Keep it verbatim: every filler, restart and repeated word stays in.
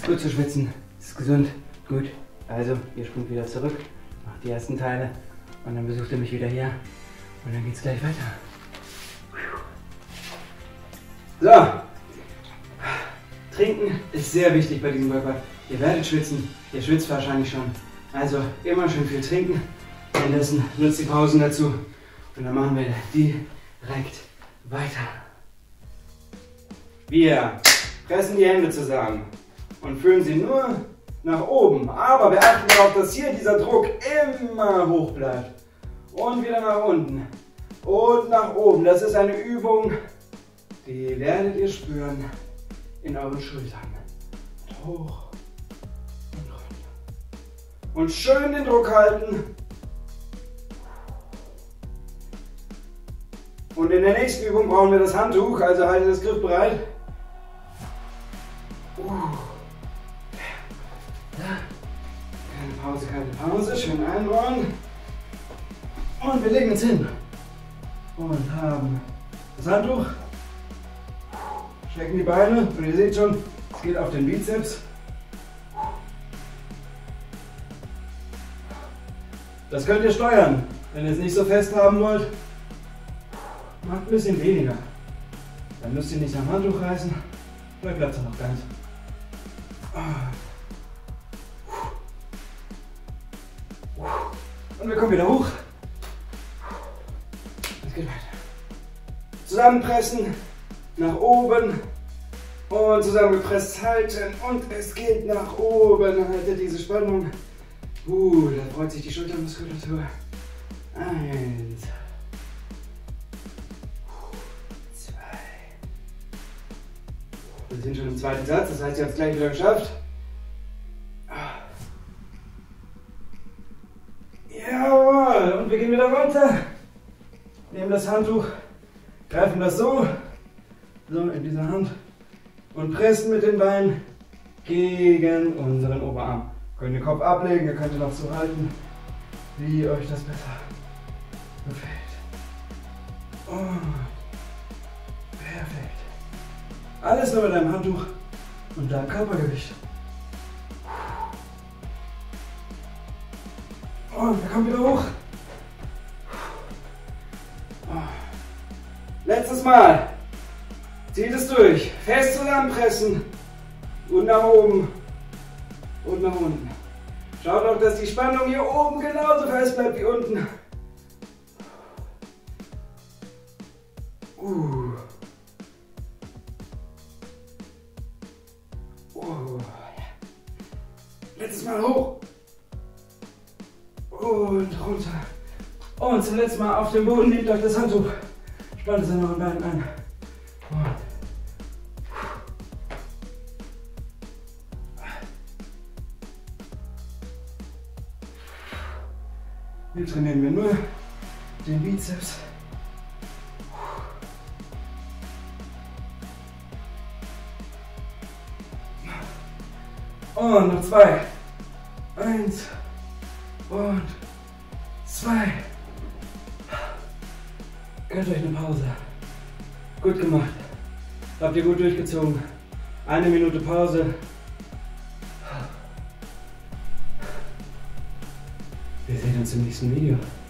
gut zu schwitzen. Ist gesund. Gut. Also, ihr springt wieder zurück, macht die ersten Teile und dann besucht ihr mich wieder hier und dann geht's gleich weiter. So. Trinken ist sehr wichtig bei diesem Workout. Ihr werdet schwitzen, ihr schwitzt wahrscheinlich schon. Also immer schön viel trinken. Währenddessen nutzt die Pausen dazu und dann machen wir direkt weiter. Wir pressen die Hände zusammen und führen sie nur nach oben. Aber wir achten darauf, dass hier dieser Druck immer hoch bleibt. Und wieder nach unten und nach oben. Das ist eine Übung, die werdet ihr spüren in euren Schultern. Und hoch und runter. Und schön den Druck halten. Und in der nächsten Übung brauchen wir das Handtuch, also haltet das Griff bereit. Uh. Ja. Keine Pause, keine Pause. Schön einrollen. Und wir legen uns hin. Und haben das Handtuch. Strecken die Beine. Und ihr seht schon, es geht auf den Bizeps. Das könnt ihr steuern. Wenn ihr es nicht so fest haben wollt, macht ein bisschen weniger. Dann müsst ihr nicht am Handtuch reißen. Vielleicht bleibt es noch ganz. Und wir kommen wieder hoch. Es geht weiter. Zusammenpressen, nach oben und zusammengepresst halten und es geht nach oben. Haltet diese Spannung. Uh, da freut sich die Schultermuskulatur. Eins. Zwei. Wir sind schon im zweiten Satz, das heißt, ihr habt es gleich wieder geschafft. Jawohl, und wir gehen wieder runter. Nehmen das Handtuch, greifen das so, so in dieser Hand und pressen mit den Beinen gegen unseren Oberarm. Könnt den Kopf ablegen, ihr könnt ihn auch so halten, wie euch das besser gefällt. Und perfekt. Alles nur mit deinem Handtuch und deinem Körpergewicht. Und wir kommen wieder hoch. Letztes Mal. Zieht es durch. Fest zusammenpressen. Und nach oben. Und nach unten. Schaut auch, dass die Spannung hier oben genauso fest bleibt wie unten. Uh. Uh. Letztes Mal hoch. Und runter. Und zum letzten Mal auf dem Boden. Nehmt euch das Handtuch. Spannt es an euren Beinen ein. Und hier trainieren wir nur den Bizeps. Und noch zwei. Eins. Und zwei. Gönnt euch eine Pause. Gut gemacht. Habt ihr gut durchgezogen. Eine Minute Pause. Wir sehen uns im nächsten Video.